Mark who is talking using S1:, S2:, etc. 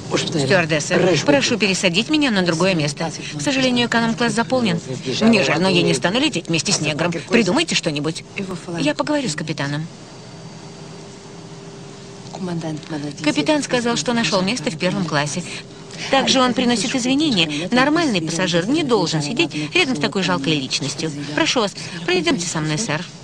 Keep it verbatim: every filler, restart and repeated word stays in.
S1: Стюардесса, прошу пересадить меня на другое место. К сожалению, эконом-класс заполнен. Мне жаль, но я не стану лететь вместе с негром. Придумайте что-нибудь. Я поговорю с капитаном. Капитан сказал, что нашел место в первом классе. Также он приносит извинения. Нормальный пассажир не должен сидеть рядом с такой жалкой личностью. Прошу вас, пройдемте со мной, сэр.